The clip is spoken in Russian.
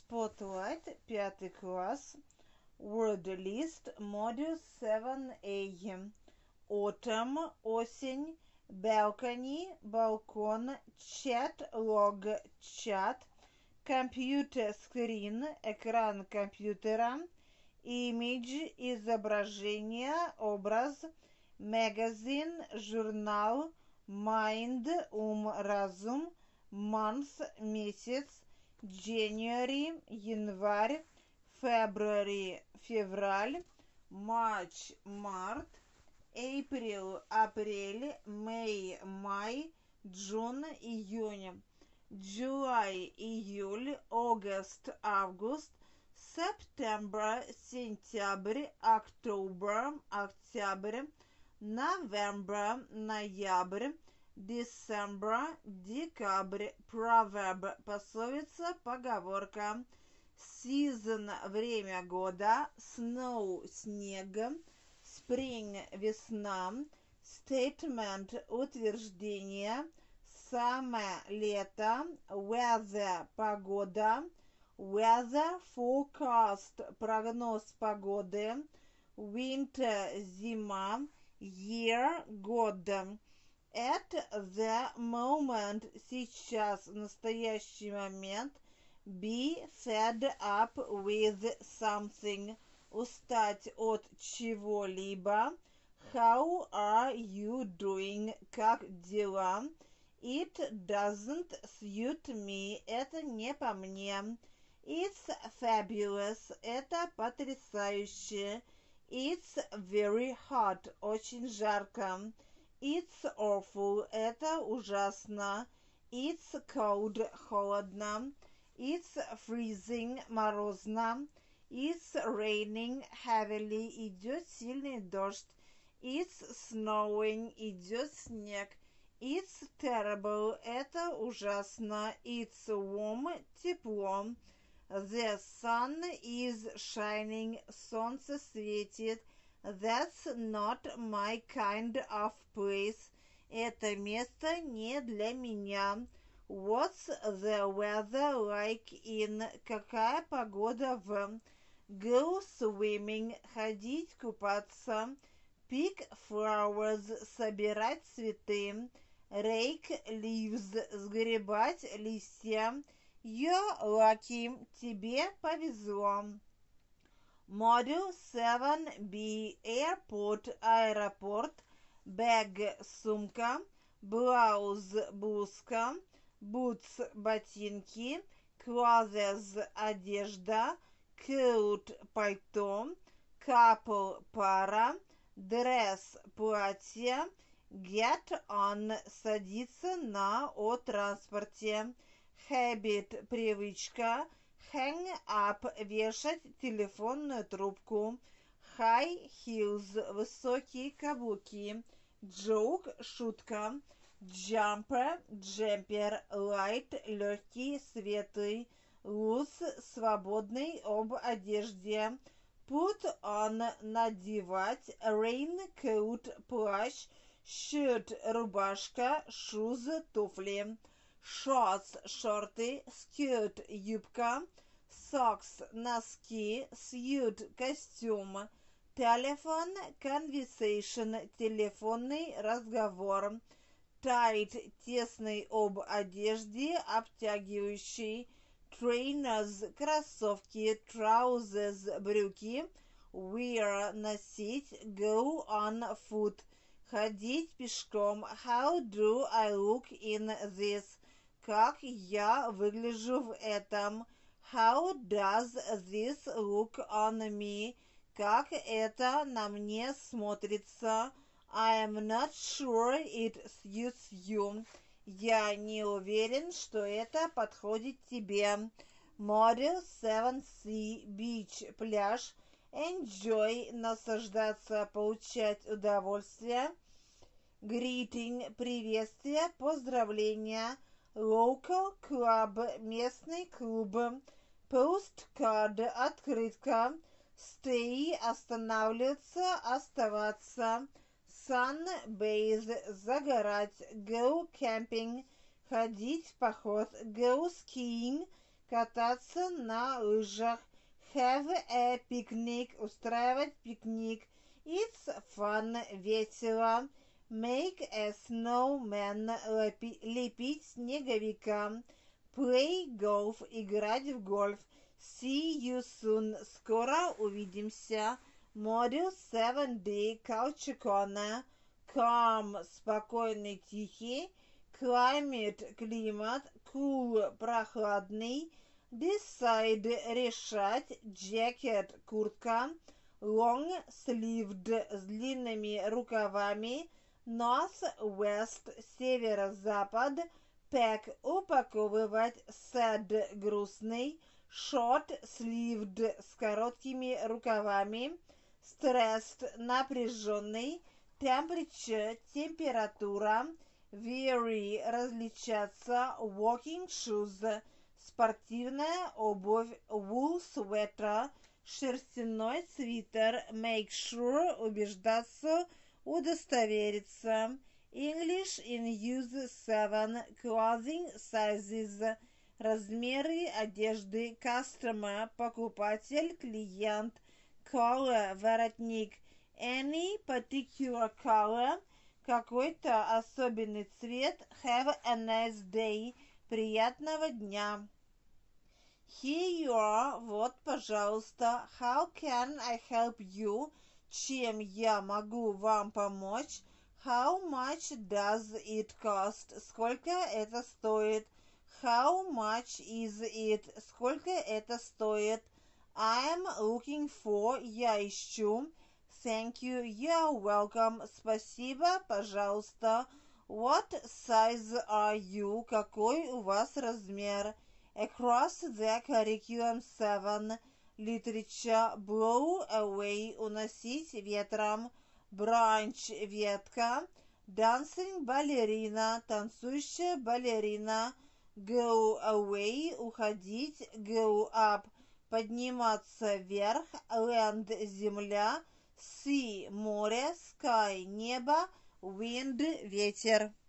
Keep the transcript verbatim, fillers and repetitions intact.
Spotlight, пятый класс, Word List, Module семь А. Autumn, осень, balcony, балкон, chat, log, чат, computer screen, экран компьютера, image, изображение, образ, magazine, журнал, mind, ум, разум, month, месяц, January, январь, February, февраль, March, март, April, апрель, May, май, June, июнь, July, июль, August, август, September, сентябрь, October, октябрь, November, ноябрь, December, декабрь, proverb, пословица, поговорка, season, время года, snow, снег, spring, весна, statement, утверждение, summer, лето, weather, погода, weather forecast, прогноз погоды, winter, зима, year, год. At the moment, сейчас, в настоящий момент, be fed up with something, устать от чего-либо. How are you doing? Как дела? It doesn't suit me. Это не по мне. It's fabulous. Это потрясающе. It's very hot. Очень жарко. It's awful. Это ужасно. It's cold. Холодно. It's freezing. Морозно. It's raining heavily. Идет сильный дождь. It's snowing. Идет снег. It's terrible. Это ужасно. It's warm. Тепло. The sun is shining. Солнце светит. That's not my kind of place. Это место не для меня. What's the weather like in? Какая погода в? Go swimming. Ходить купаться. Pick flowers. Собирать цветы. Rake leaves. Сгребать листья. You're lucky. Тебе повезло. Module семь Б. Airport, аэропорт, bag, сумка, blouse, блузка, boots, ботинки, clothes, одежда, coat, пальто, couple, пара, dress, платье, get on, садиться на, о транспорте, habit, привычка, hang up, вешать телефонную трубку. High heels, высокие каблуки. Joke, шутка. Jumper, джемпер. Light, легкий, светлый. Loose, свободный, об одежде. Put on, надевать. Raincoat, плащ. Shirt, рубашка. Shoes, туфли. Shorts, шорты, skirt, юбка, socks, носки, suit, костюм, telephone, conversation, телефонный разговор, tight, тесный, об одежде, обтягивающий, trainers, кроссовки, trousers, брюки, wear, носить, go on foot, ходить пешком. How do I look in this? Как я выгляжу в этом? How does this look on me? Как это на мне смотрится? I am not sure it suits you. Я не уверен, что это подходит тебе. Module семь С. Beach, пляж. Enjoy, наслаждаться, получать удовольствие. Greeting, приветствие, поздравления. Local club, местный клуб. Postcard, открытка. Stay, останавливаться, оставаться. Sunbathe, загорать. Go camping, ходить в поход. Go skiing, кататься на лыжах, have a picnic, устраивать пикник, it's fun, весело, make a snowman, лепи- лепить снеговика, play golf, играть в гольф, see you soon, скоро увидимся, Module семь ди, Калчикона, calm, спокойный, тихий, climate, климат, cool, прохладный, decide, решать, jacket, куртка, long sleeved, с длинными рукавами, north west, северо-запад, pack, упаковывать, sad, грустный, short sleeved, с короткими рукавами, stressed, напряженный, temperature, температура, vary, различаться, walking shoes, спортивная обувь, wool sweater, шерстяной свитер, make sure, убеждаться, удостовериться, English in use семь, clothing sizes, размеры одежды, customer, покупатель, клиент, collar, воротник, any particular color, какой-то особенный цвет, have a nice day, приятного дня. Here you are, вот, пожалуйста, how can I help you, чем я могу вам помочь, how much does it cost, сколько это стоит, how much is it, сколько это стоит, I'm looking for, я ищу, thank you, you're welcome, спасибо, пожалуйста, what size are you, какой у вас размер, across the curriculum семь, literature, blow away, уносить ветром, branch, ветка, dancing балерина, танцующая балерина, go away, уходить, go up, подниматься вверх, land, земля, sea, море, sky, небо, wind, ветер.